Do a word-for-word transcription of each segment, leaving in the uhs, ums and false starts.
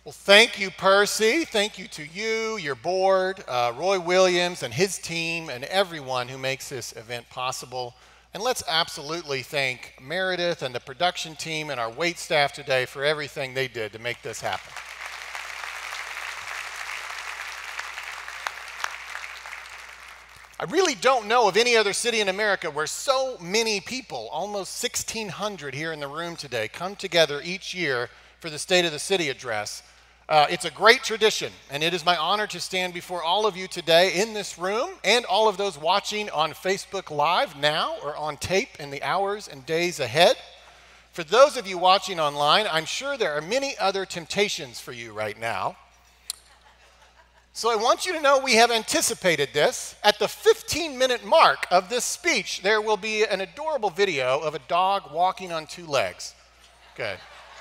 Well, thank you, Percy. Thank you to you, your board, uh, Roy Williams and his team, and everyone who makes this event possible. And let's absolutely thank Meredith and the production team and our wait staff today for everything they did to make this happen. I really don't know of any other city in America where so many people, almost sixteen hundred here in the room today, come together each year for the State of the City address. Uh, it's a great tradition, and it is my honor to stand before all of you today in this room and all of those watching on Facebook Live now or on tape in the hours and days ahead. For those of you watching online, I'm sure there are many other temptations for you right now. So I want you to know we have anticipated this. At the fifteen minute mark of this speech, there will be an adorable video of a dog walking on two legs. Good.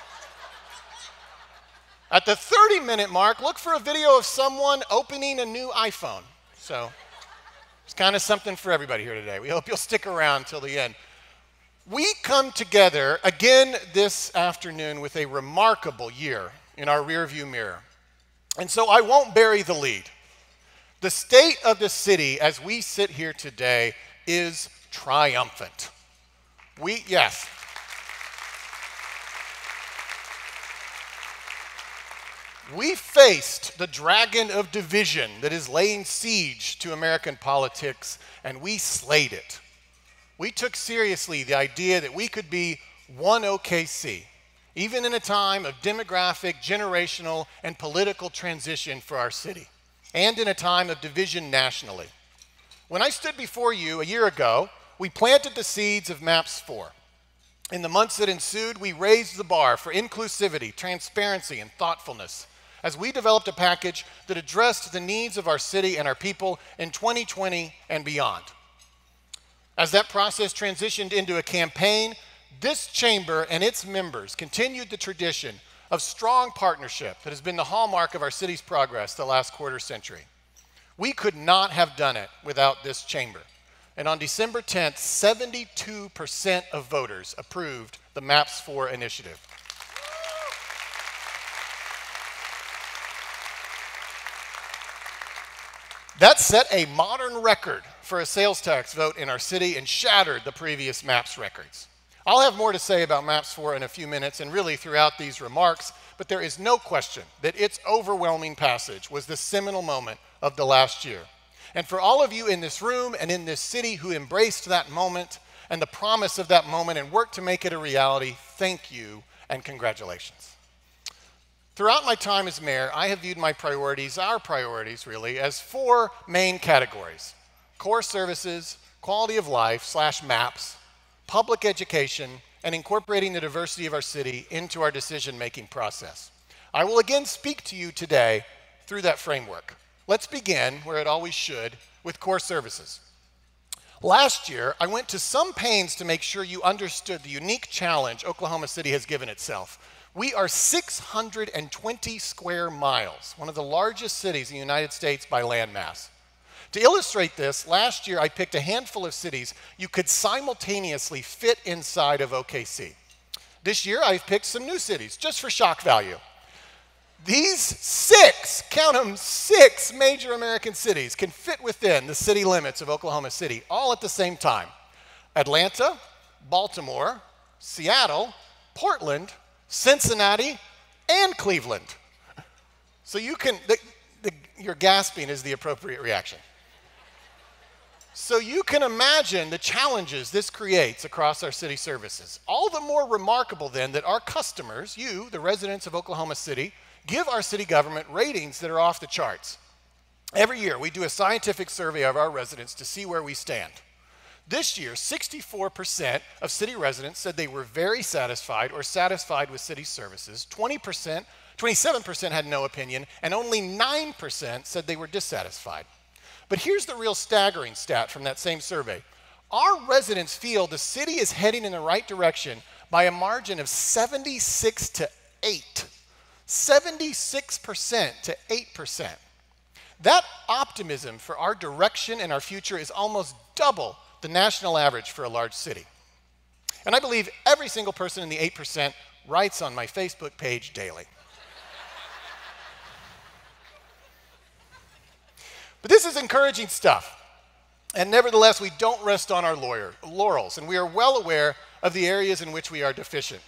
At the thirty minute mark, look for a video of someone opening a new iPhone. So it's kind of something for everybody here today. We hope you'll stick around till the end. We come together again this afternoon with a remarkable year in our rearview mirror. And so I won't bury the lead. The state of the city as we sit here today is triumphant. We, yes. We faced the dragon of division that is laying siege to American politics, and we slayed it. We took seriously the idea that we could be one O K C, even in a time of demographic, generational, and political transition for our city, and in a time of division nationally. When I stood before you a year ago, we planted the seeds of MAPS four. In the months that ensued, we raised the bar for inclusivity, transparency, and thoughtfulness, as we developed a package that addressed the needs of our city and our people in twenty twenty and beyond. As that process transitioned into a campaign, this chamber and its members continued the tradition of strong partnership that has been the hallmark of our city's progress the last quarter century. We could not have done it without this chamber. And on December tenth, seventy-two percent of voters approved the MAPS four initiative. That set a modern record for a sales tax vote in our city and shattered the previous MAPS records. I'll have more to say about MAPS four in a few minutes and really throughout these remarks, but there is no question that its overwhelming passage was the seminal moment of the last year. And for all of you in this room and in this city who embraced that moment and the promise of that moment and worked to make it a reality, thank you and congratulations. Throughout my time as mayor, I have viewed my priorities, our priorities really, as four main categories: core services, quality of life slash MAPS, public education, and incorporating the diversity of our city into our decision-making process. I will again speak to you today through that framework. Let's begin, where it always should, with core services. Last year, I went to some pains to make sure you understood the unique challenge Oklahoma City has given itself. We are six hundred twenty square miles, one of the largest cities in the United States by land mass. To illustrate this, last year I picked a handful of cities you could simultaneously fit inside of O K C. This year I've picked some new cities, just for shock value. These six, count them, six major American cities can fit within the city limits of Oklahoma City, all at the same time. Atlanta, Baltimore, Seattle, Portland, Cincinnati, and Cleveland. So you can, the, the, your gasping is the appropriate reaction. So you can imagine the challenges this creates across our city services. All the more remarkable then that our customers, you, the residents of Oklahoma City, give our city government ratings that are off the charts. Every year we do a scientific survey of our residents to see where we stand. This year, sixty-four percent of city residents said they were very satisfied or satisfied with city services. twenty percent, twenty-seven percent had no opinion, and only nine percent said they were dissatisfied. But here's the real staggering stat from that same survey. Our residents feel the city is heading in the right direction by a margin of seventy-six to eight. seventy-six percent to eight percent. That optimism for our direction and our future is almost double the national average for a large city. And I believe every single person in the eight percent writes on my Facebook page daily. But this is encouraging stuff. And nevertheless, we don't rest on our lawyer, laurels, and we are well aware of the areas in which we are deficient.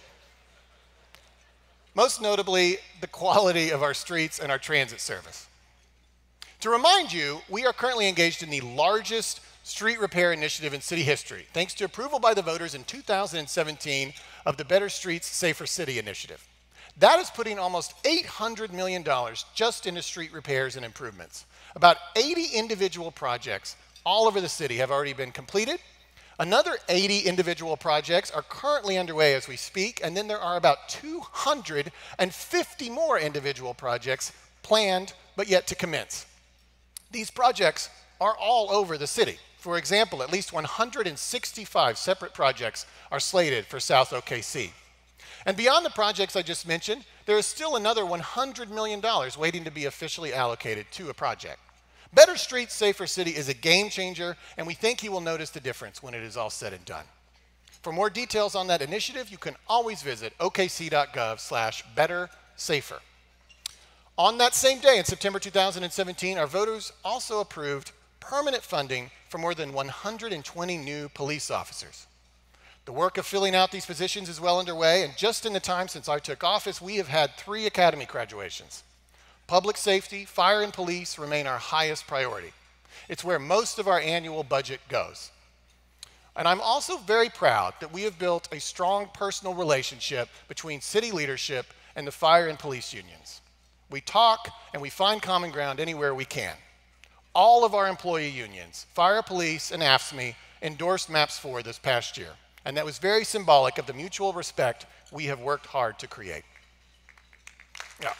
Most notably, the quality of our streets and our transit service. To remind you, we are currently engaged in the largest street repair initiative in city history, thanks to approval by the voters in two thousand seventeen of the Better Streets, Safer City initiative. That is putting almost eight hundred million dollars just into street repairs and improvements. About eighty individual projects all over the city have already been completed. Another eighty individual projects are currently underway as we speak, and then there are about two hundred fifty more individual projects planned but yet to commence. These projects are all over the city. For example, at least one hundred sixty-five separate projects are slated for South O K C. And beyond the projects I just mentioned, there is still another one hundred million dollars waiting to be officially allocated to a project. Better Streets, Safer City is a game changer, and we think you will notice the difference when it is all said and done. For more details on that initiative, you can always visit o k c dot gov slash better safer. On that same day, in September two thousand seventeen, our voters also approved permanent funding for more than one hundred twenty new police officers. The work of filling out these positions is well underway, and just in the time since I took office, we have had three academy graduations. Public safety, fire, and police remain our highest priority. It's where most of our annual budget goes. And I'm also very proud that we have built a strong personal relationship between city leadership and the fire and police unions. We talk and we find common ground anywhere we can. All of our employee unions, fire, police, and A F S C M E, endorsed MAPS four this past year, and that was very symbolic of the mutual respect we have worked hard to create. Yeah.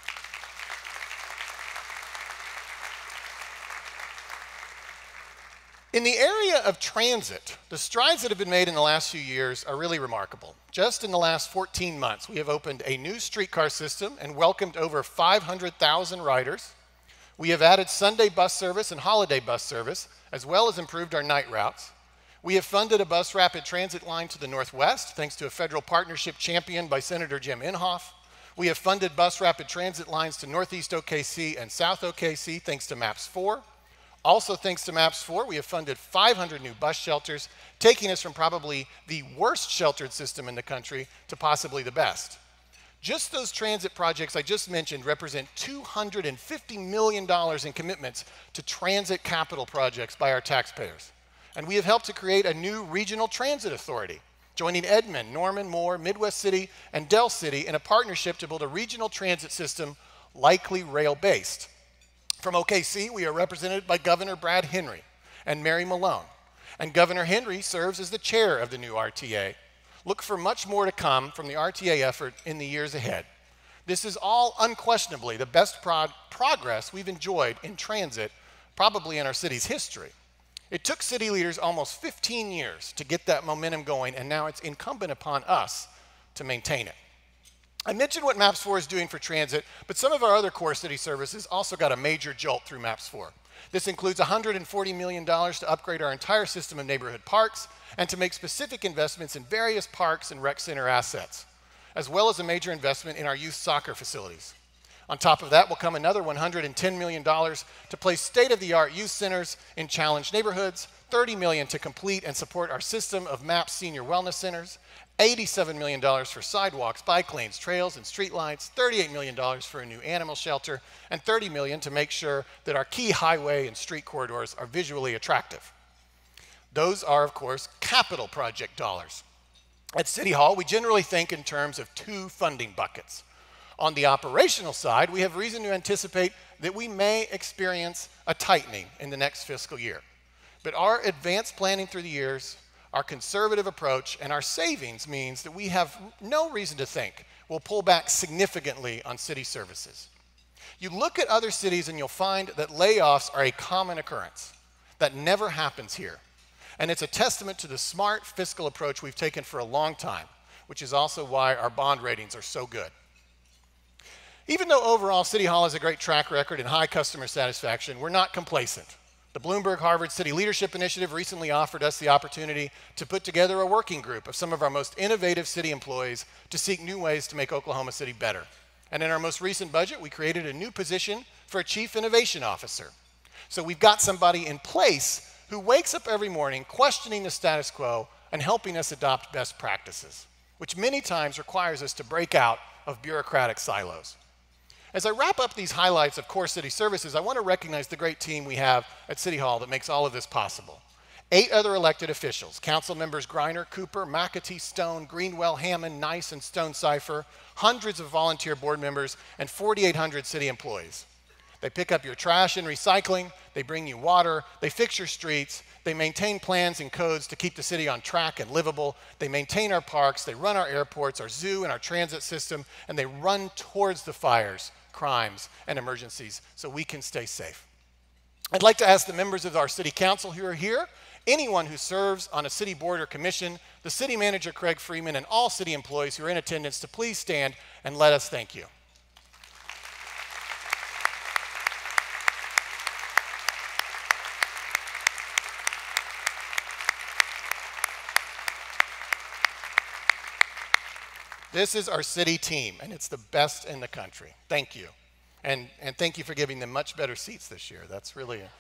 In the area of transit, the strides that have been made in the last few years are really remarkable. Just in the last fourteen months, we have opened a new streetcar system and welcomed over five hundred thousand riders. We have added Sunday bus service and holiday bus service, as well as improved our night routes. We have funded a bus rapid transit line to the northwest, thanks to a federal partnership championed by Senator Jim Inhofe. We have funded bus rapid transit lines to Northeast O K C and South O K C, thanks to MAPS four. Also, thanks to MAPS four, we have funded five hundred new bus shelters, taking us from probably the worst sheltered system in the country to possibly the best. Just those transit projects I just mentioned represent two hundred fifty million dollars in commitments to transit capital projects by our taxpayers. And we have helped to create a new regional transit authority, joining Edmond, Norman, Moore, Midwest City, and Del City in a partnership to build a regional transit system likely rail-based. From O K C, we are represented by Governor Brad Henry and Mary Malone. And Governor Henry serves as the chair of the new R T A. Look for much more to come from the R T A effort in the years ahead. This is all unquestionably the best prog progress we've enjoyed in transit, probably in our city's history. It took city leaders almost fifteen years to get that momentum going, and now it's incumbent upon us to maintain it. I mentioned what MAPS four is doing for transit, but some of our other core city services also got a major jolt through MAPS four. This includes one hundred forty million dollars to upgrade our entire system of neighborhood parks and to make specific investments in various parks and rec center assets, as well as a major investment in our youth soccer facilities. On top of that will come another one hundred ten million dollars to place state-of-the-art youth centers in challenged neighborhoods, thirty million dollars to complete and support our system of MAPS senior wellness centers, eighty-seven million dollars for sidewalks, bike lanes, trails, and streetlights, thirty-eight million dollars for a new animal shelter, and thirty million dollars to make sure that our key highway and street corridors are visually attractive. Those are, of course, capital project dollars. At City Hall, we generally think in terms of two funding buckets. On the operational side, we have reason to anticipate that we may experience a tightening in the next fiscal year. But our advanced planning through the years, our conservative approach, and our savings means that we have no reason to think we'll pull back significantly on city services. You look at other cities and you'll find that layoffs are a common occurrence. That never happens here. And it's a testament to the smart fiscal approach we've taken for a long time, which is also why our bond ratings are so good. Even though overall City Hall has a great track record and high customer satisfaction, we're not complacent. The Bloomberg Harvard City Leadership Initiative recently offered us the opportunity to put together a working group of some of our most innovative city employees to seek new ways to make Oklahoma City better. And in our most recent budget, we created a new position for a Chief Innovation Officer. So we've got somebody in place who wakes up every morning questioning the status quo and helping us adopt best practices, which many times requires us to break out of bureaucratic silos. As I wrap up these highlights of core city services, I want to recognize the great team we have at City Hall that makes all of this possible. Eight other elected officials, council members Griner, Cooper, McAtee, Stone, Greenwell, Hammond, Nice, and Stone Cipher, hundreds of volunteer board members, and forty-eight hundred city employees. They pick up your trash and recycling, they bring you water, they fix your streets, they maintain plans and codes to keep the city on track and livable, they maintain our parks, they run our airports, our zoo, and our transit system, and they run towards the fires, crimes, and emergencies so we can stay safe. I'd like to ask the members of our city council who are here, anyone who serves on a city board or commission, the city manager Craig Freeman, and all city employees who are in attendance to please stand and let us thank you. This is our city team, and it's the best in the country. Thank you. And, and thank you for giving them much better seats this year. That's really a...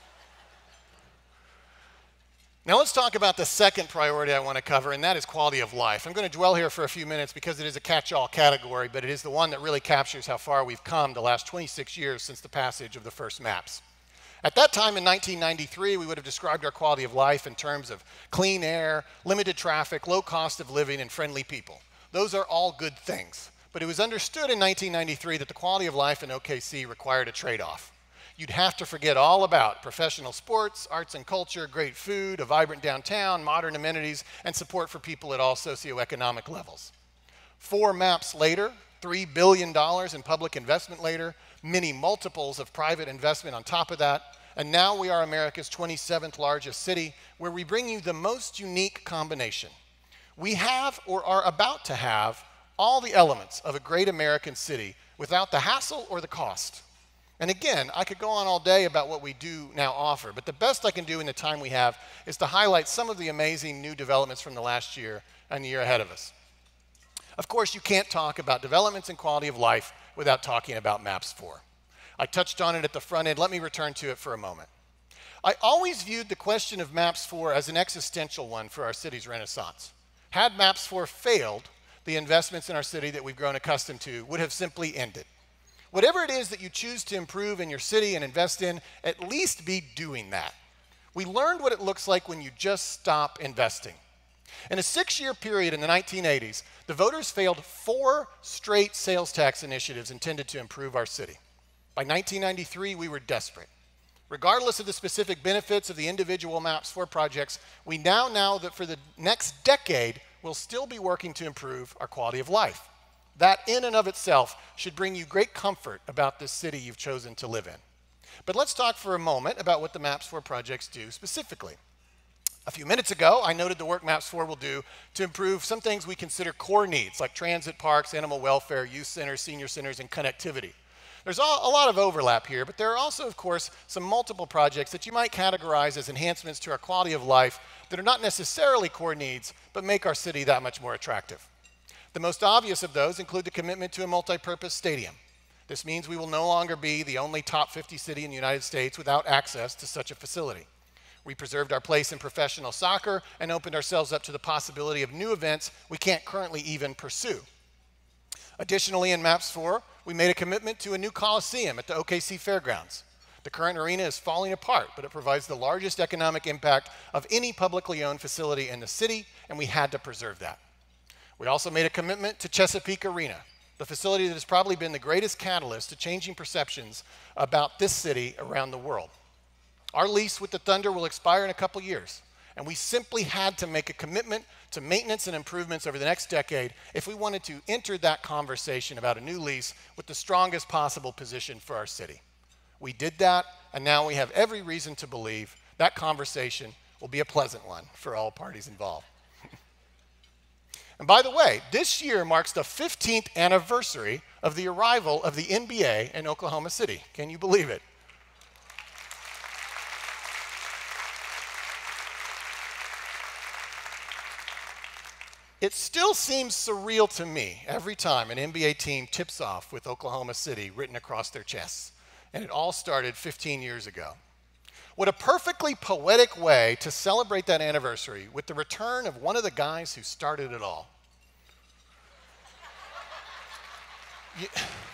Now let's talk about the second priority I want to cover, and that is quality of life. I'm going to dwell here for a few minutes because it is a catch-all category, but it is the one that really captures how far we've come the last twenty-six years since the passage of the first maps. At that time in nineteen ninety-three, we would have described our quality of life in terms of clean air, limited traffic, low cost of living, and friendly people. Those are all good things, but it was understood in nineteen ninety-three that the quality of life in O K C required a trade-off. You'd have to forget all about professional sports, arts and culture, great food, a vibrant downtown, modern amenities, and support for people at all socioeconomic levels. Four maps later, three billion dollars in public investment later, many multiples of private investment on top of that, and now we are America's twenty-seventh largest city, where we bring you the most unique combination. We have, or are about to have, all the elements of a great American city without the hassle or the cost. And again, I could go on all day about what we do now offer, but the best I can do in the time we have is to highlight some of the amazing new developments from the last year and the year ahead of us. Of course, you can't talk about developments and quality of life without talking about Maps four. I touched on it at the front end. Let me return to it for a moment. I always viewed the question of Maps four as an existential one for our city's renaissance. Had Maps four failed, the investments in our city that we've grown accustomed to would have simply ended. Whatever it is that you choose to improve in your city and invest in, at least be doing that. We learned what it looks like when you just stop investing. In a six-year period in the nineteen eighties, the voters failed four straight sales tax initiatives intended to improve our city. By nineteen ninety-three, we were desperate. Regardless of the specific benefits of the individual Maps four projects, we now know that for the next decade, we'll still be working to improve our quality of life. That in and of itself should bring you great comfort about this city you've chosen to live in. But let's talk for a moment about what the Maps four projects do specifically. A few minutes ago, I noted the work Maps four will do to improve some things we consider core needs, like transit, parks, animal welfare, youth centers, senior centers, and connectivity. There's a lot of overlap here, but there are also, of course, some multiple projects that you might categorize as enhancements to our quality of life that are not necessarily core needs, but make our city that much more attractive. The most obvious of those include the commitment to a multi-purpose stadium. This means we will no longer be the only top fifty city in the United States without access to such a facility. We preserved our place in professional soccer and opened ourselves up to the possibility of new events we can't currently even pursue. Additionally, in Maps four, we made a commitment to a new Coliseum at the O K C Fairgrounds. The current arena is falling apart, but it provides the largest economic impact of any publicly owned facility in the city, and we had to preserve that. We also made a commitment to Chesapeake Arena, the facility that has probably been the greatest catalyst to changing perceptions about this city around the world. Our lease with the Thunder will expire in a couple years, and we simply had to make a commitment to maintenance and improvements over the next decade if we wanted to enter that conversation about a new lease with the strongest possible position for our city. We did that, and now we have every reason to believe that conversation will be a pleasant one for all parties involved. And by the way, this year marks the fifteenth anniversary of the arrival of the N B A in Oklahoma City. Can you believe it? It still seems surreal to me every time an N B A team tips off with Oklahoma City written across their chests. And it all started fifteen years ago. What a perfectly poetic way to celebrate that anniversary with the return of one of the guys who started it all. You,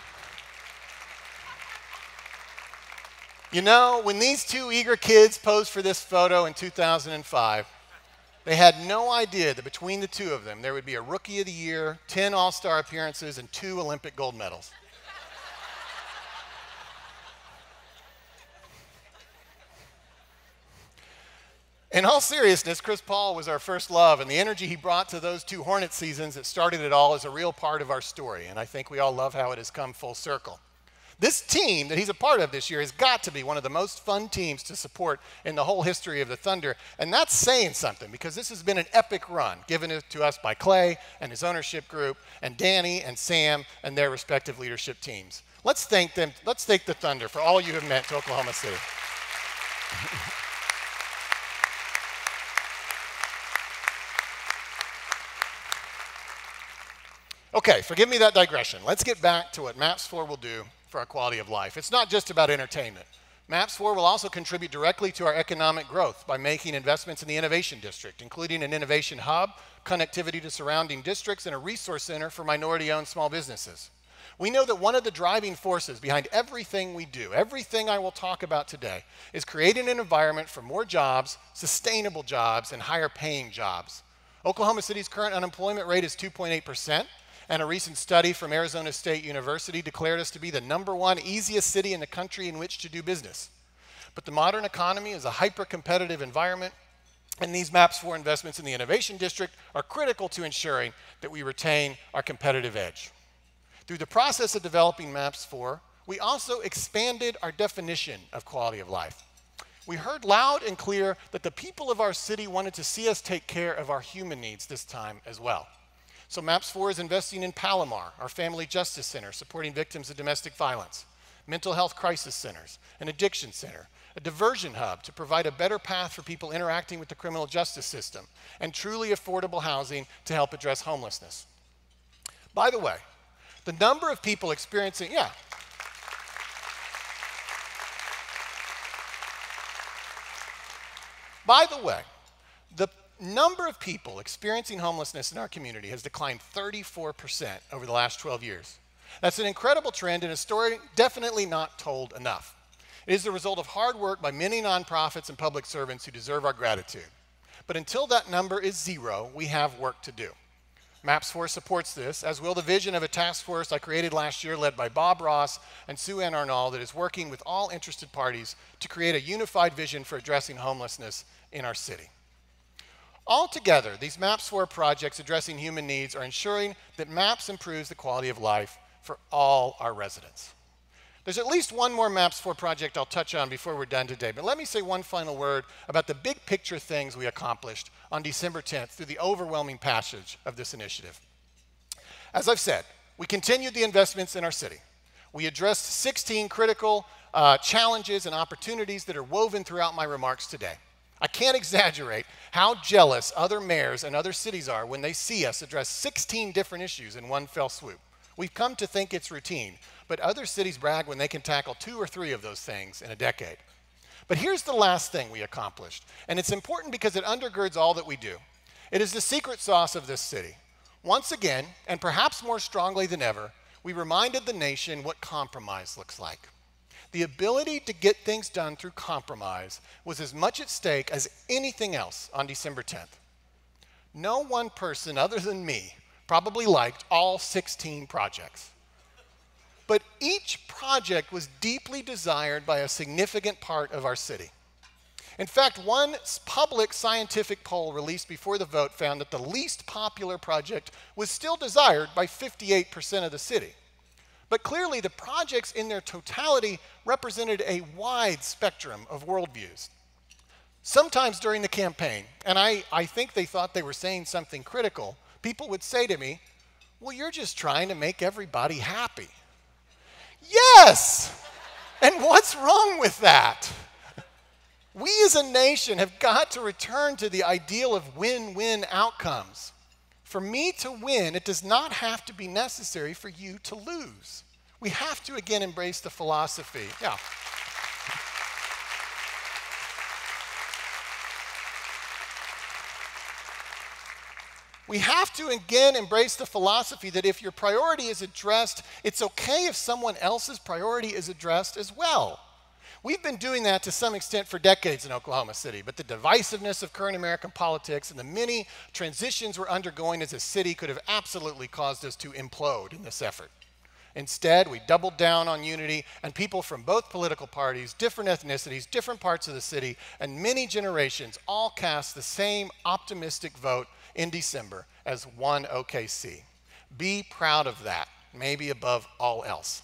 you know, when these two eager kids posed for this photo in two thousand five, they had no idea that between the two of them, there would be a Rookie of the Year, ten All-Star appearances, and two Olympic gold medals. In all seriousness, Chris Paul was our first love, and the energy he brought to those two Hornet seasons that started it all is a real part of our story, and I think we all love how it has come full circle. This team that he's a part of this year has got to be one of the most fun teams to support in the whole history of the Thunder, and that's saying something because this has been an epic run given to us by Clay and his ownership group, and Danny and Sam and their respective leadership teams. Let's thank them. Let's thank the Thunder for all you have meant to Oklahoma City. Okay, forgive me that digression. Let's get back to what MAPS four will do for our quality of life. It's not just about entertainment. MAPS four will also contribute directly to our economic growth by making investments in the Innovation District, including an innovation hub, connectivity to surrounding districts, and a resource center for minority-owned small businesses. We know that one of the driving forces behind everything we do, everything I will talk about today, is creating an environment for more jobs, sustainable jobs, and higher-paying jobs. Oklahoma City's current unemployment rate is two point eight percent. And a recent study from Arizona State University declared us to be the number one easiest city in the country in which to do business. But the modern economy is a hyper-competitive environment, and these MAPS four investments in the Innovation District are critical to ensuring that we retain our competitive edge. Through the process of developing MAPS four, we also expanded our definition of quality of life. We heard loud and clear that the people of our city wanted to see us take care of our human needs this time as well. So MAPS four is investing in Palomar, our family justice center, supporting victims of domestic violence, mental health crisis centers, an addiction center, a diversion hub to provide a better path for people interacting with the criminal justice system, and truly affordable housing to help address homelessness. By the way, the number of people experiencing, yeah. By the way, the number of people experiencing homelessness in our community has declined thirty-four percent over the last twelve years. That's an incredible trend and a story definitely not told enough. It is the result of hard work by many nonprofits and public servants who deserve our gratitude. But until that number is zero, we have work to do. MAPS four supports this, as will the vision of a task force I created last year led by Bob Ross and Sue Ann Arnall that is working with all interested parties to create a unified vision for addressing homelessness in our city. Altogether, these MAPS four projects addressing human needs are ensuring that MAPS improves the quality of life for all our residents. There's at least one more MAPS four project I'll touch on before we're done today, but let me say one final word about the big picture things we accomplished on December tenth through the overwhelming passage of this initiative. As I've said, we continued the investments in our city. We addressed sixteen critical uh, challenges and opportunities that are woven throughout my remarks today. I can't exaggerate how jealous other mayors and other cities are when they see us address sixteen different issues in one fell swoop. We've come to think it's routine, but other cities brag when they can tackle two or three of those things in a decade. But here's the last thing we accomplished, and it's important because it undergirds all that we do. It is the secret sauce of this city. Once again, and perhaps more strongly than ever, we reminded the nation what compromise looks like. The ability to get things done through compromise was as much at stake as anything else on December tenth. No one person other than me probably liked all sixteen projects. But each project was deeply desired by a significant part of our city. In fact, one public scientific poll released before the vote found that the least popular project was still desired by fifty-eight percent of the city. But clearly, the projects in their totality represented a wide spectrum of worldviews. Sometimes during the campaign, and I, I think they thought they were saying something critical, people would say to me, well, you're just trying to make everybody happy. Yes! And what's wrong with that? We as a nation have got to return to the ideal of win-win outcomes. For me to win, it does not have to be necessary for you to lose. We have to again embrace the philosophy. Yeah. We have to again embrace the philosophy that if your priority is addressed, it's okay if someone else's priority is addressed as well. We've been doing that to some extent for decades in Oklahoma City, but the divisiveness of current American politics and the many transitions we're undergoing as a city could have absolutely caused us to implode in this effort. Instead, we doubled down on unity, and people from both political parties, different ethnicities, different parts of the city, and many generations all cast the same optimistic vote in December as one O K C. Be proud of that, maybe above all else.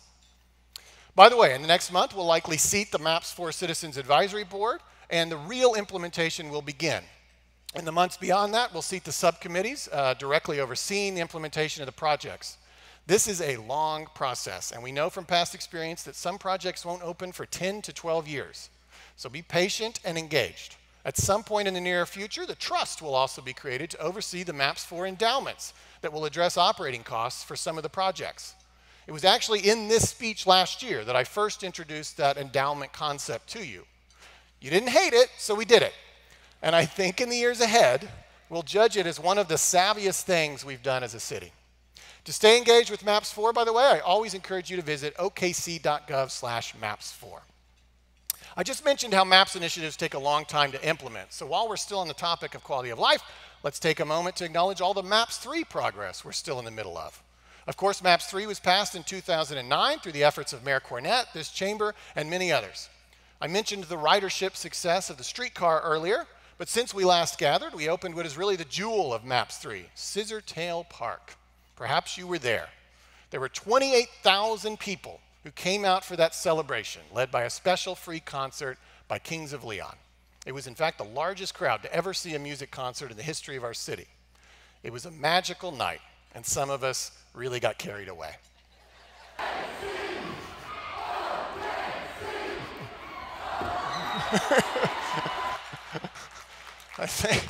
By the way, in the next month, we'll likely seat the Maps four Citizens Advisory Board, and the real implementation will begin. In the months beyond that, we'll seat the subcommittees uh, directly overseeing the implementation of the projects. This is a long process, and we know from past experience that some projects won't open for ten to twelve years. So be patient and engaged. At some point in the near future, the trust will also be created to oversee the Maps four endowments that will address operating costs for some of the projects. It was actually in this speech last year that I first introduced that endowment concept to you. You didn't hate it, so we did it. And I think in the years ahead, we'll judge it as one of the savviest things we've done as a city. To stay engaged with Maps four, by the way, I always encourage you to visit o k c dot gov slash maps four. I just mentioned how MAPS initiatives take a long time to implement. So while we're still on the topic of quality of life, let's take a moment to acknowledge all the MAPS three progress we're still in the middle of. Of course, MAPS three was passed in two thousand nine through the efforts of Mayor Cornett, this chamber, and many others. I mentioned the ridership success of the streetcar earlier, but since we last gathered, we opened what is really the jewel of MAPS three, Scissortail Park. Perhaps you were there. There were twenty-eight thousand people who came out for that celebration, led by a special free concert by Kings of Leon. It was, in fact, the largest crowd to ever see a music concert in the history of our city. It was a magical night, and some of us really got carried away. I think,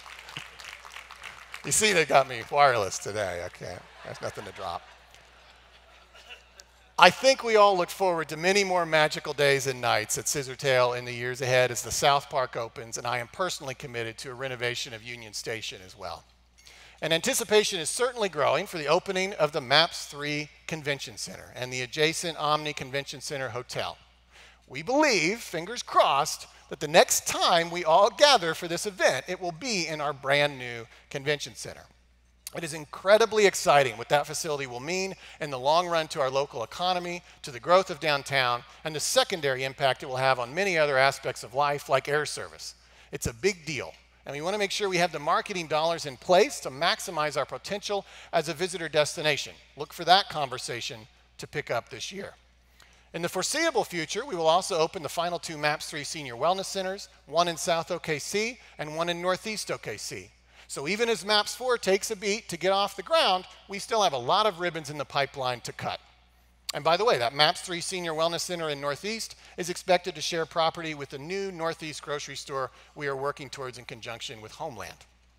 you see, they got me wireless today. I can't, there's nothing to drop. I think we all look forward to many more magical days and nights at Scissortail in the years ahead as the South Park opens, and I am personally committed to a renovation of Union Station as well. And anticipation is certainly growing for the opening of the MAPS three Convention Center and the adjacent Omni Convention Center Hotel. We believe, fingers crossed, that the next time we all gather for this event, it will be in our brand new convention center. It is incredibly exciting what that facility will mean in the long run to our local economy, to the growth of downtown, and the secondary impact it will have on many other aspects of life like air service. It's a big deal, and we want to make sure we have the marketing dollars in place to maximize our potential as a visitor destination. Look for that conversation to pick up this year. In the foreseeable future, we will also open the final two MAPS three Senior Wellness Centers, one in South O K C and one in Northeast O K C. So even as MAPS four takes a beat to get off the ground, we still have a lot of ribbons in the pipeline to cut. And by the way, that MAPS three Senior Wellness Center in Northeast is expected to share property with the new Northeast grocery store we are working towards in conjunction with Homeland.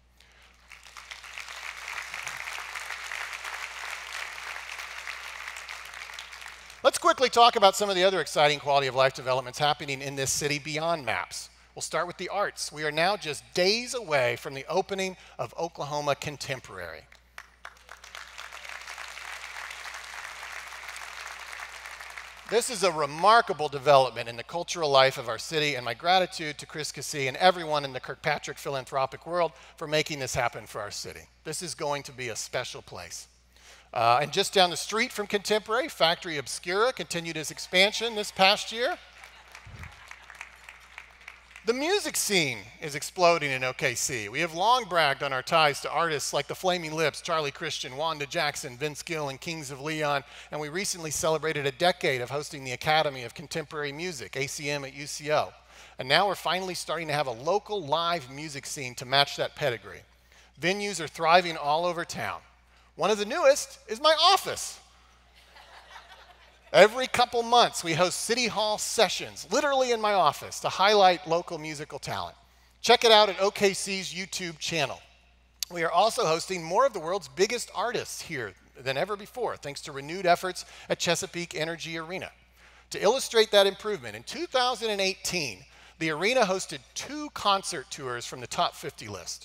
Let's quickly talk about some of the other exciting quality of life developments happening in this city beyond MAPS. We'll start with the arts. We are now just days away from the opening of Oklahoma Contemporary. This is a remarkable development in the cultural life of our city, and my gratitude to Chris Cassey and everyone in the Kirkpatrick philanthropic world for making this happen for our city. This is going to be a special place. Uh, and just down the street from Contemporary, Factory Obscura continued its expansion this past year. The music scene is exploding in O K C. We have long bragged on our ties to artists like the Flaming Lips, Charlie Christian, Wanda Jackson, Vince Gill, and Kings of Leon, and we recently celebrated a decade of hosting the Academy of Contemporary Music, A C M at U C O. And now we're finally starting to have a local live music scene to match that pedigree. Venues are thriving all over town. One of the newest is my office. Every couple months, we host City Hall sessions, literally in my office, to highlight local musical talent. Check it out at O K C's YouTube channel. We are also hosting more of the world's biggest artists here than ever before, thanks to renewed efforts at Chesapeake Energy Arena. To illustrate that improvement, in two thousand eighteen, the arena hosted two concert tours from the top fifty list.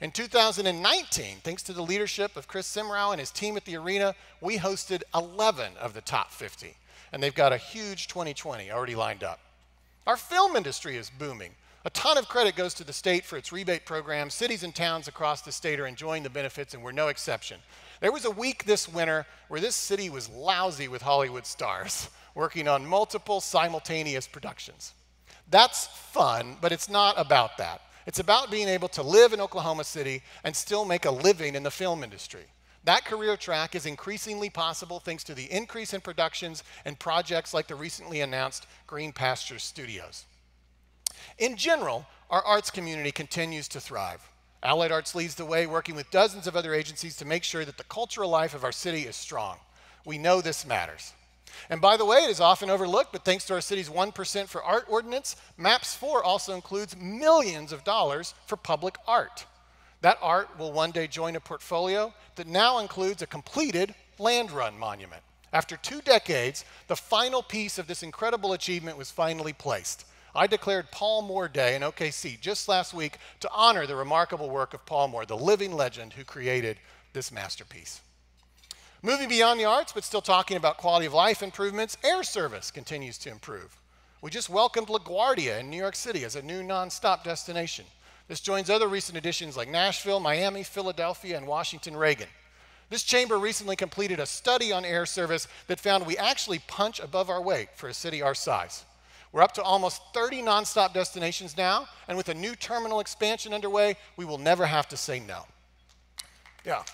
In two thousand nineteen, thanks to the leadership of Chris Simrau and his team at the arena, we hosted eleven of the top fifty, and they've got a huge twenty twenty already lined up. Our film industry is booming. A ton of credit goes to the state for its rebate program. Cities and towns across the state are enjoying the benefits, and we're no exception. There was a week this winter where this city was lousy with Hollywood stars, working on multiple simultaneous productions. That's fun, but it's not about that. It's about being able to live in Oklahoma City and still make a living in the film industry. That career track is increasingly possible thanks to the increase in productions and projects like the recently announced Green Pastures Studios. In general, our arts community continues to thrive. Allied Arts leads the way, working with dozens of other agencies to make sure that the cultural life of our city is strong. We know this matters. And by the way, it is often overlooked, but thanks to our city's one percent for Art ordinance, MAPS four also includes millions of dollars for public art. That art will one day join a portfolio that now includes a completed land run monument. After two decades, the final piece of this incredible achievement was finally placed. I declared Paul Moore Day in O K C just last week to honor the remarkable work of Paul Moore, the living legend who created this masterpiece. Moving beyond the arts, but still talking about quality of life improvements, air service continues to improve. We just welcomed LaGuardia in New York City as a new nonstop destination. This joins other recent additions like Nashville, Miami, Philadelphia, and Washington Reagan. This chamber recently completed a study on air service that found we actually punch above our weight for a city our size. We're up to almost thirty nonstop destinations now, and with a new terminal expansion underway, we will never have to say no. Yeah.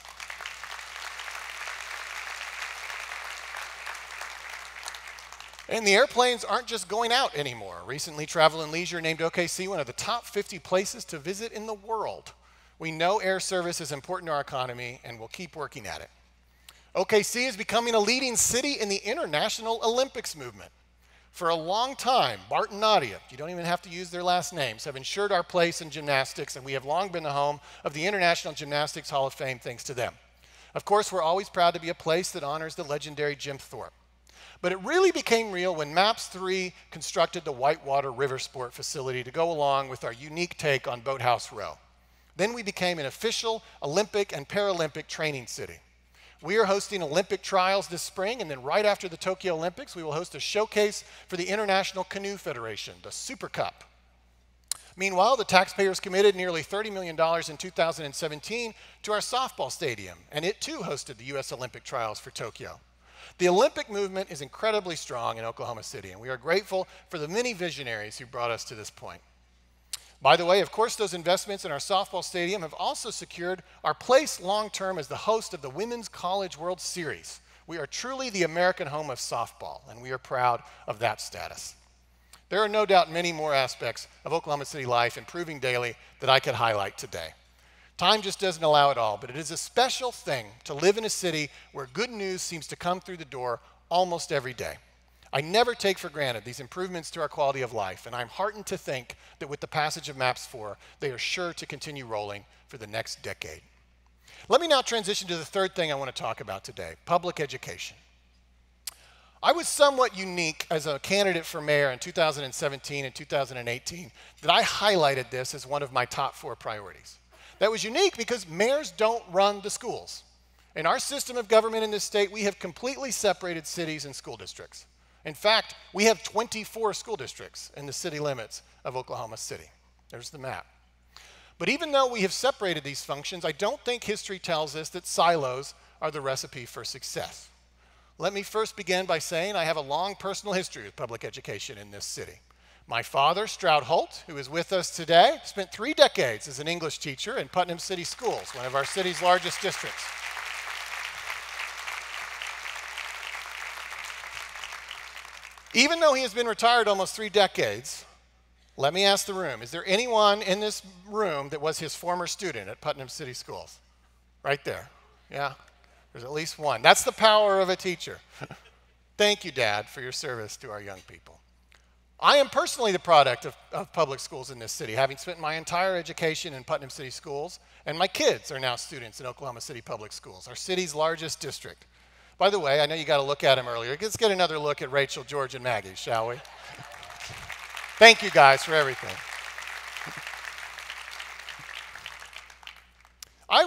And the airplanes aren't just going out anymore. Recently, Travel and Leisure named O K C one of the top fifty places to visit in the world. We know air service is important to our economy, and we'll keep working at it. O K C is becoming a leading city in the International Olympics movement. For a long time, Bart and Nadia, you don't even have to use their last names, have ensured our place in gymnastics, and we have long been the home of the International Gymnastics Hall of Fame thanks to them. Of course, we're always proud to be a place that honors the legendary Jim Thorpe. But it really became real when MAPS three constructed the Whitewater River Sport facility to go along with our unique take on Boathouse Row. Then we became an official Olympic and Paralympic training city. We are hosting Olympic trials this spring, and then right after the Tokyo Olympics, we will host a showcase for the International Canoe Federation, the Super Cup. Meanwhile, the taxpayers committed nearly thirty million dollars in two thousand seventeen to our softball stadium, and it too hosted the U S Olympic trials for Tokyo. The Olympic movement is incredibly strong in Oklahoma City, and we are grateful for the many visionaries who brought us to this point. By the way, of course, those investments in our softball stadium have also secured our place long-term as the host of the Women's College World Series. We are truly the American home of softball, and we are proud of that status. There are no doubt many more aspects of Oklahoma City life improving daily that I could highlight today. Time just doesn't allow it all, but it is a special thing to live in a city where good news seems to come through the door almost every day. I never take for granted these improvements to our quality of life, and I'm heartened to think that with the passage of MAPS four, they are sure to continue rolling for the next decade. Let me now transition to the third thing I want to talk about today, public education. I was somewhat unique as a candidate for mayor in two thousand seventeen and two thousand eighteen that I highlighted this as one of my top four priorities. That was unique because mayors don't run the schools. In our system of government in this state, we have completely separated cities and school districts. In fact, we have twenty-four school districts in the city limits of Oklahoma City. There's the map. But even though we have separated these functions, I don't think history tells us that silos are the recipe for success. Let me first begin by saying I have a long personal history with public education in this city. My father, Stroud Holt, who is with us today, spent three decades as an English teacher in Putnam City Schools, one of our city's largest districts. Even though he has been retired almost three decades, let me ask the room, is there anyone in this room that was his former student at Putnam City Schools? Right there, yeah, there's at least one. That's the power of a teacher. Thank you, Dad, for your service to our young people. I am personally the product of, of public schools in this city, having spent my entire education in Putnam City Schools, and my kids are now students in Oklahoma City Public Schools, our city's largest district. By the way, I know you got to look at them earlier. Let's get another look at Rachel, George, and Maggie, shall we? Thank you guys for everything.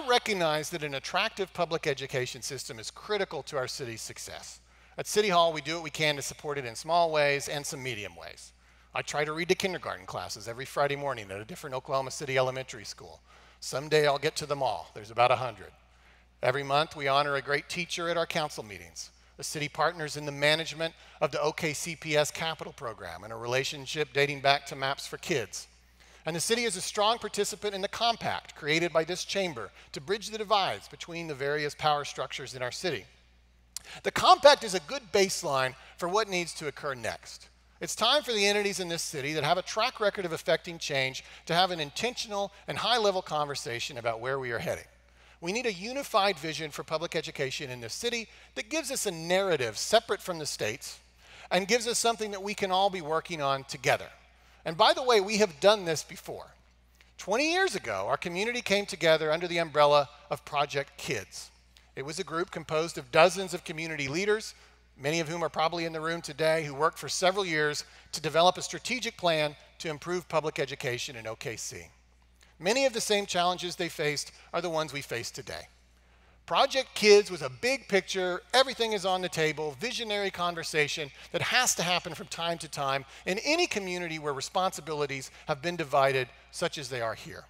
I recognize that an attractive public education system is critical to our city's success. At City Hall, we do what we can to support it in small ways and some medium ways. I try to read to kindergarten classes every Friday morning at a different Oklahoma City elementary school. Someday I'll get to them all. There's about a hundred. Every month, we honor a great teacher at our council meetings. The city partners in the management of the O K C P S Capital Program and a relationship dating back to Maps for Kids. And the city is a strong participant in the compact created by this chamber to bridge the divides between the various power structures in our city. The compact is a good baseline for what needs to occur next. It's time for the entities in this city that have a track record of effecting change to have an intentional and high-level conversation about where we are heading. We need a unified vision for public education in this city that gives us a narrative separate from the states and gives us something that we can all be working on together. And by the way, we have done this before. twenty years ago, our community came together under the umbrella of Project Kids. It was a group composed of dozens of community leaders, many of whom are probably in the room today, who worked for several years to develop a strategic plan to improve public education in O K C. Many of the same challenges they faced are the ones we face today. Project Kids was a big picture, everything is on the table, visionary conversation that has to happen from time to time in any community where responsibilities have been divided, such as they are here.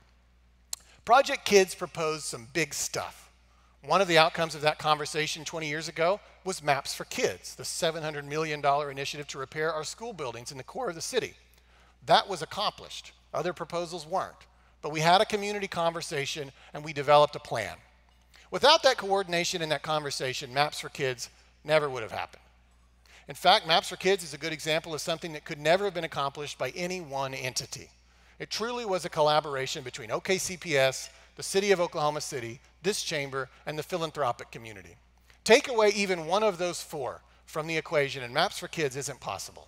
Project Kids proposed some big stuff. One of the outcomes of that conversation twenty years ago was Maps for Kids, the seven hundred million dollar initiative to repair our school buildings in the core of the city. That was accomplished. Other proposals weren't. But we had a community conversation and we developed a plan. Without that coordination and that conversation, Maps for Kids never would have happened. In fact, Maps for Kids is a good example of something that could never have been accomplished by any one entity. It truly was a collaboration between O K C P S, the city of Oklahoma City, this chamber, and the philanthropic community. Take away even one of those four from the equation and Maps for Kids isn't possible.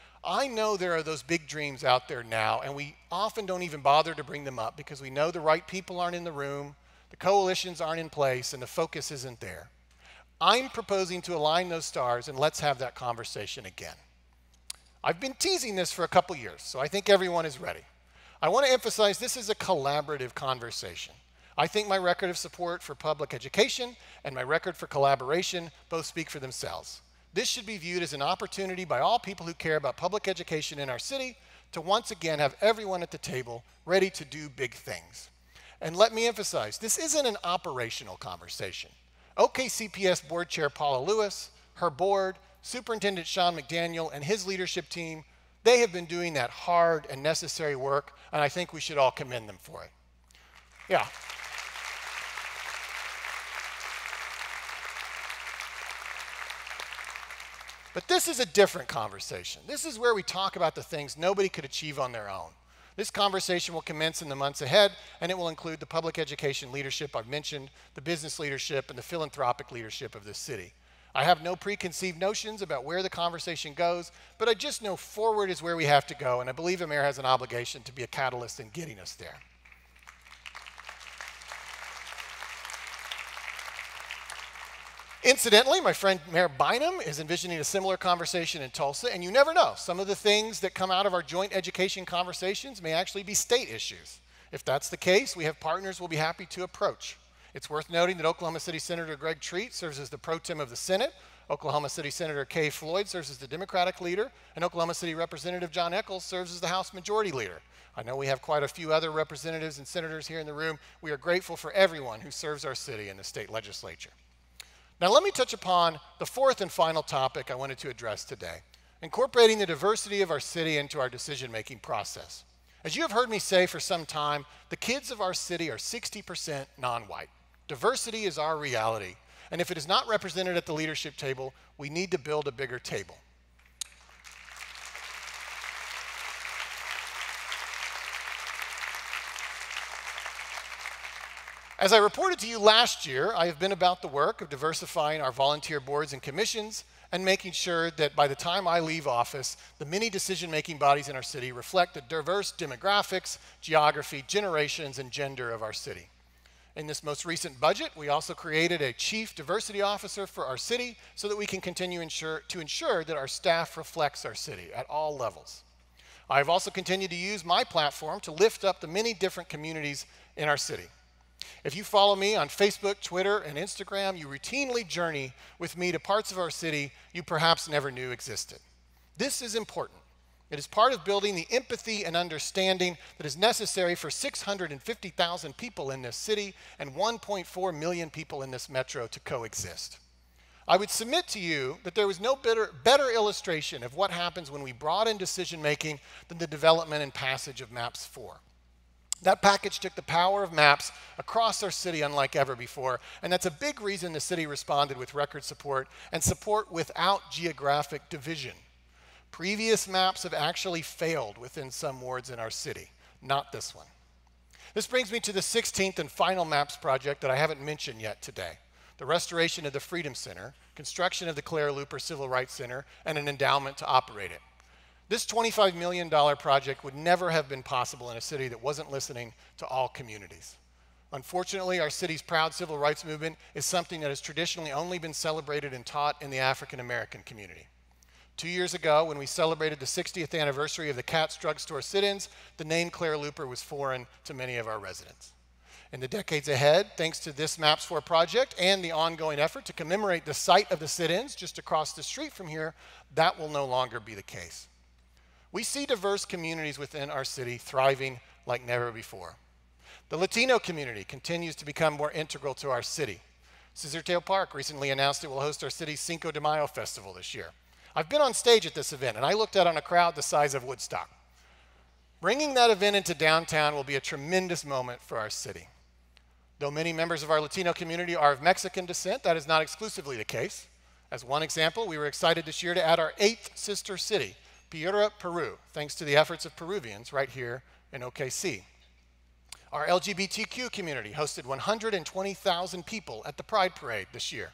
I know there are those big dreams out there now, and we often don't even bother to bring them up because we know the right people aren't in the room, the coalitions aren't in place, and the focus isn't there. I'm proposing to align those stars, and let's have that conversation again. I've been teasing this for a couple years, so I think everyone is ready. I want to emphasize this is a collaborative conversation. I think my record of support for public education and my record for collaboration both speak for themselves. This should be viewed as an opportunity by all people who care about public education in our city to once again have everyone at the table ready to do big things. And let me emphasize, this isn't an operational conversation. O K C P S Board Chair Paula Lewis, her board, Superintendent Sean McDaniel, and his leadership team, they have been doing that hard and necessary work, and I think we should all commend them for it. Yeah. But this is a different conversation. This is where we talk about the things nobody could achieve on their own. This conversation will commence in the months ahead, and it will include the public education leadership I've mentioned, the business leadership, and the philanthropic leadership of this city. I have no preconceived notions about where the conversation goes, but I just know forward is where we have to go, and I believe the mayor has an obligation to be a catalyst in getting us there. Incidentally, my friend Mayor Bynum is envisioning a similar conversation in Tulsa, and you never know. Some of the things that come out of our joint education conversations may actually be state issues. If that's the case, we have partners we'll be happy to approach. It's worth noting that Oklahoma City Senator Greg Treat serves as the pro tem of the Senate, Oklahoma City Senator Kay Floyd serves as the Democratic leader, and Oklahoma City Representative John Eccles serves as the House Majority Leader. I know we have quite a few other representatives and senators here in the room. We are grateful for everyone who serves our city in the state legislature. Now let me touch upon the fourth and final topic I wanted to address today, incorporating the diversity of our city into our decision-making process. As you have heard me say for some time, the kids of our city are sixty percent non-white. Diversity is our reality, and if it is not represented at the leadership table, we need to build a bigger table. As I reported to you last year, I have been about the work of diversifying our volunteer boards and commissions and making sure that by the time I leave office, the many decision-making bodies in our city reflect the diverse demographics, geography, generations, and gender of our city. In this most recent budget, we also created a chief diversity officer for our city so that we can continue ensure, to ensure that our staff reflects our city at all levels. I have also continued to use my platform to lift up the many different communities in our city. If you follow me on Facebook, Twitter, and Instagram, you routinely journey with me to parts of our city you perhaps never knew existed. This is important. It is part of building the empathy and understanding that is necessary for six hundred fifty thousand people in this city and one point four million people in this metro to coexist. I would submit to you that there was no better, better illustration of what happens when we broaden decision-making than the development and passage of Maps four. That package took the power of maps across our city unlike ever before, and that's a big reason the city responded with record support and support without geographic division. Previous maps have actually failed within some wards in our city, not this one. This brings me to the sixteenth and final maps project that I haven't mentioned yet today: the restoration of the Freedom Center, construction of the Claire Looper Civil Rights Center, and an endowment to operate it. This twenty-five million dollar project would never have been possible in a city that wasn't listening to all communities. Unfortunately, our city's proud civil rights movement is something that has traditionally only been celebrated and taught in the African American community. Two years ago, when we celebrated the sixtieth anniversary of the Katz drugstore sit-ins, the name Claire Looper was foreign to many of our residents. In the decades ahead, thanks to this Maps four project and the ongoing effort to commemorate the site of the sit-ins just across the street from here, that will no longer be the case. We see diverse communities within our city thriving like never before. The Latino community continues to become more integral to our city. Scissortail Park recently announced it will host our city's Cinco de Mayo festival this year. I've been on stage at this event, and I looked out on a crowd the size of Woodstock. Bringing that event into downtown will be a tremendous moment for our city. Though many members of our Latino community are of Mexican descent, that is not exclusively the case. As one example, we were excited this year to add our eighth sister city, Piura, Peru, thanks to the efforts of Peruvians right here in O K C. Our L G B T Q community hosted one hundred twenty thousand people at the Pride Parade this year.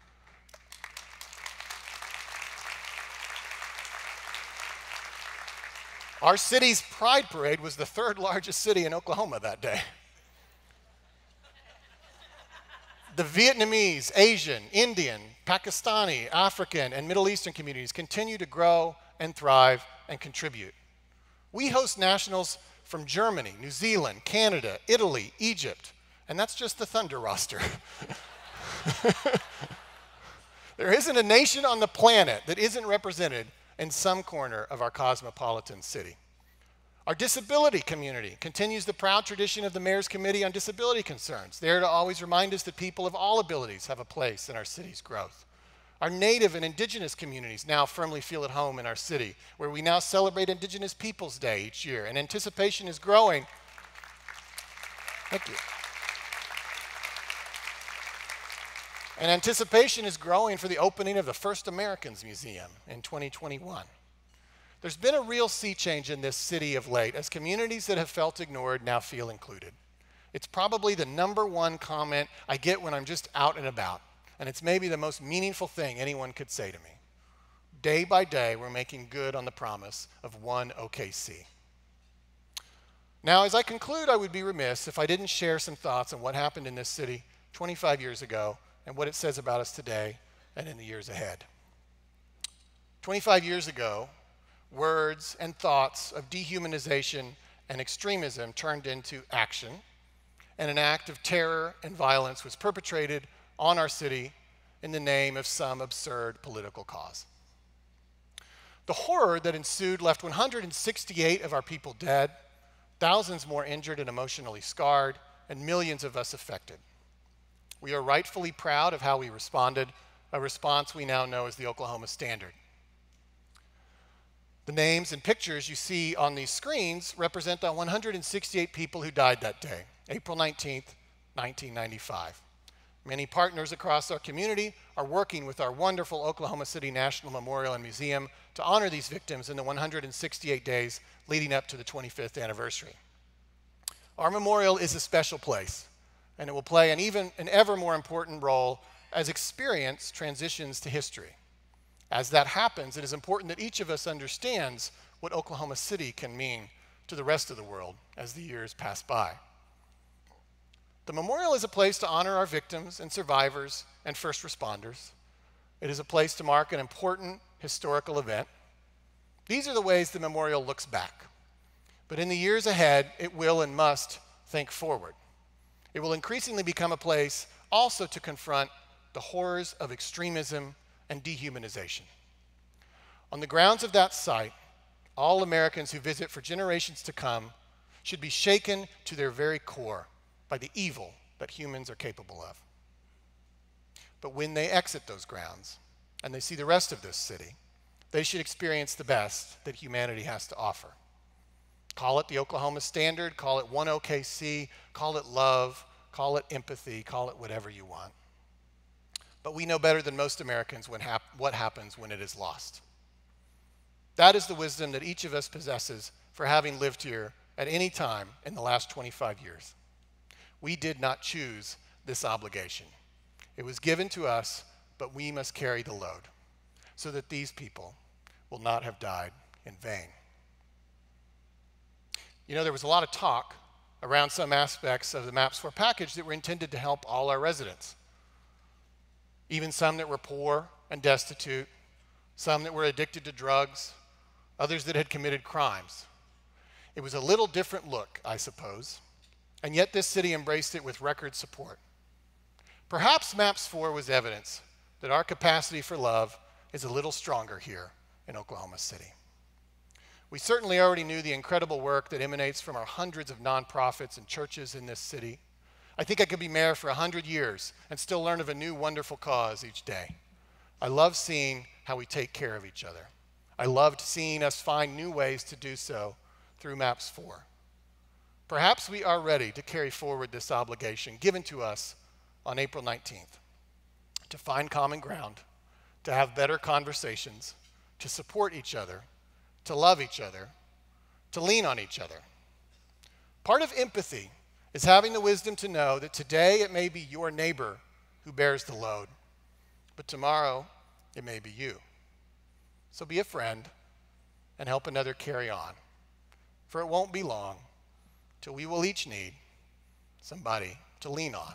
Our city's Pride Parade was the third largest city in Oklahoma that day. The Vietnamese, Asian, Indian, Pakistani, African, and Middle Eastern communities continue to grow and thrive and contribute. We host nationals from Germany, New Zealand, Canada, Italy, Egypt, and that's just the Thunder roster. There isn't a nation on the planet that isn't represented in some corner of our cosmopolitan city. Our disability community continues the proud tradition of the Mayor's Committee on Disability Concerns, there to always remind us that people of all abilities have a place in our city's growth. Our Native and Indigenous communities now firmly feel at home in our city, where we now celebrate Indigenous Peoples Day each year, and anticipation is growing. Thank you. And anticipation is growing for the opening of the First Americans Museum in twenty twenty-one. There's been a real sea change in this city of late, as communities that have felt ignored now feel included. It's probably the number one comment I get when I'm just out and about, and it's maybe the most meaningful thing anyone could say to me. Day by day, we're making good on the promise of one O K C. Now, as I conclude, I would be remiss if I didn't share some thoughts on what happened in this city twenty-five years ago and what it says about us today and in the years ahead. twenty-five years ago, words and thoughts of dehumanization and extremism turned into action, and an act of terror and violence was perpetrated on our city in the name of some absurd political cause. The horror that ensued left one hundred sixty-eight of our people dead, thousands more injured and emotionally scarred, and millions of us affected. We are rightfully proud of how we responded, a response we now know as the Oklahoma Standard. The names and pictures you see on these screens represent the one hundred sixty-eight people who died that day, April nineteenth, nineteen ninety-five. Many partners across our community are working with our wonderful Oklahoma City National Memorial and Museum to honor these victims in the one hundred sixty-eight days leading up to the twenty-fifth anniversary. Our memorial is a special place, and it will play an even an ever more important role as experience transitions to history. As that happens, it is important that each of us understands what Oklahoma City can mean to the rest of the world as the years pass by. The memorial is a place to honor our victims and survivors and first responders. It is a place to mark an important historical event. These are the ways the memorial looks back. But in the years ahead, it will and must think forward. It will increasingly become a place also to confront the horrors of extremism and dehumanization. On the grounds of that site, all Americans who visit for generations to come should be shaken to their very core by the evil that humans are capable of. But when they exit those grounds and they see the rest of this city, they should experience the best that humanity has to offer. Call it the Oklahoma Standard, call it one O K C, call it love, call it empathy, call it whatever you want. But we know better than most Americans when hap- what happens when it is lost. That is the wisdom that each of us possesses for having lived here at any time in the last twenty-five years. We did not choose this obligation. It was given to us, but we must carry the load so that these people will not have died in vain. You know, there was a lot of talk around some aspects of the MAPS four package that were intended to help all our residents, even some that were poor and destitute, some that were addicted to drugs, others that had committed crimes. It was a little different look, I suppose, and yet this city embraced it with record support. Perhaps MAPS four was evidence that our capacity for love is a little stronger here in Oklahoma City. We certainly already knew the incredible work that emanates from our hundreds of nonprofits and churches in this city. I think I could be mayor for a hundred years and still learn of a new wonderful cause each day. I love seeing how we take care of each other. I loved seeing us find new ways to do so through MAPS four. Perhaps we are ready to carry forward this obligation given to us on April nineteenth, to find common ground, to have better conversations, to support each other, to love each other, to lean on each other. Part of empathy is having the wisdom to know that today it may be your neighbor who bears the load, but tomorrow it may be you. So be a friend and help another carry on, for it won't be long till we will each need somebody to lean on.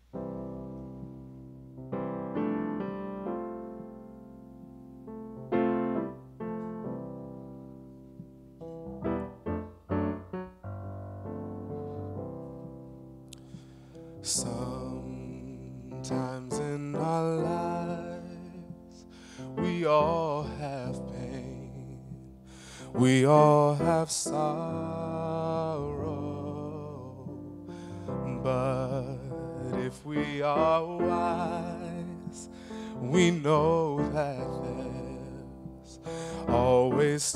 Sometimes in our lives, we all have pain, we all have sorrow, but if we are wise, we know that there's always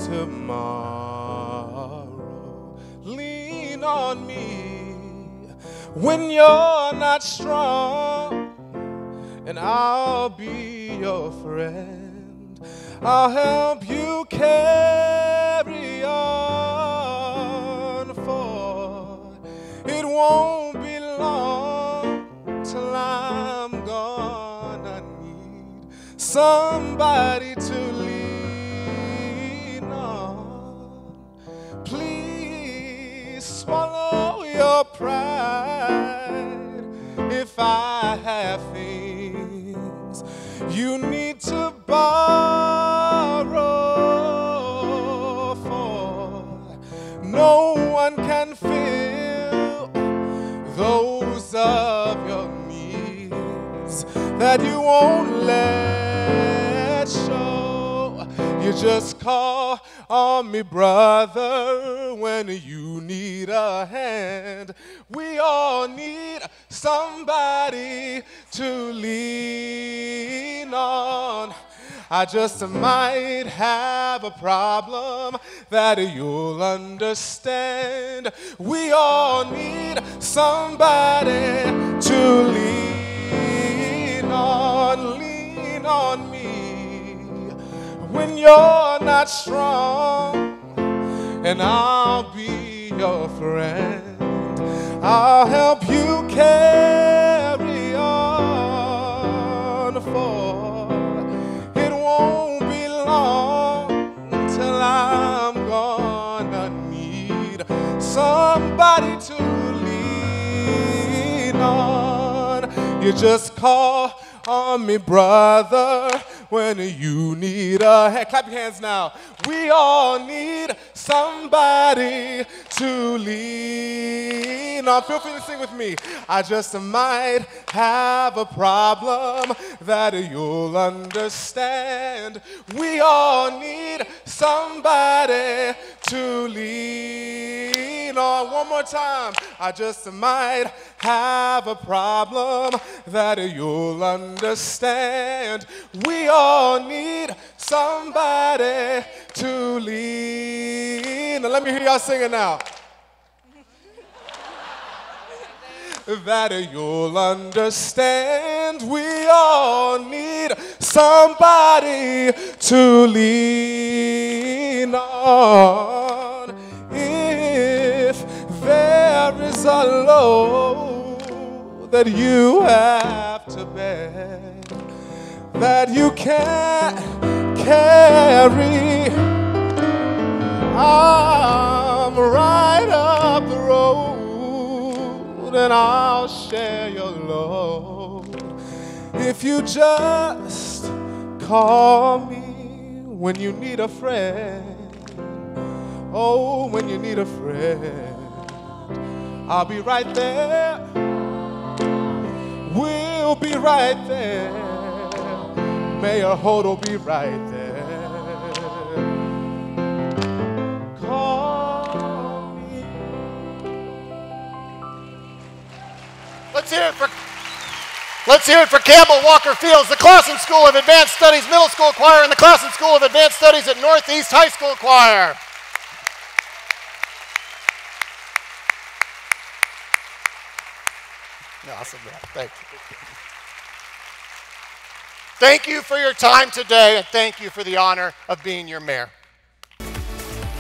tomorrow. Lean on me when you're not strong, and I'll be your friend. I'll help you carry on, for it won't be long till I'm gonna need somebody to lean on. Please swallow your pride if I have things you need to borrow, for no one can fill those of your needs that you won't let show. You just call on me, brother, when you need a hand. We all need somebody to lean on. I just might have a problem that you'll understand. We all need somebody to lean on. Lean on me when you're not strong, and I'll be your friend. I'll help you carry on, for it won't be long till I'm gonna need somebody to lean on. You just call on me, brother, when you need a hand. Clap your hands now. We all need somebody to lean on. Feel free to sing with me. I just might have a problem that you'll understand. We all need somebody to lean on. One more time. I just might have a problem that you'll understand. We all need somebody to lean. Now let me hear y'all singing now. That you'll understand. We all need somebody to lean on. If there is a load that you have to bear, that you can't carry, I'm right up the road and I'll share your load. If you just call me when you need a friend, oh, when you need a friend, I'll be right there. We'll be right there. Mayor Holt will be right there. Call me. Let's hear it for Let's hear it for Campbell Walker Fields, the Clausen School of Advanced Studies Middle School Choir and the Clausen School of Advanced Studies at Northeast High School Choir. Awesome, man. Thank you. Thank you for your time today, and thank you for the honor of being your mayor.